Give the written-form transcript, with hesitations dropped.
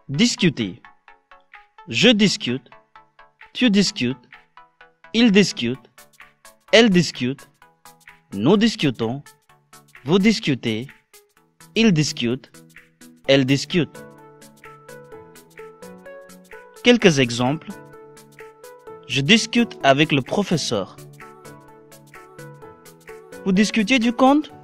Discuter. Je discute, tu discutes, il discute, elle discute, nous discutons, vous discutez, il discute, elle discute. Quelques exemples. Je discute avec le professeur. Vous discutez du compte?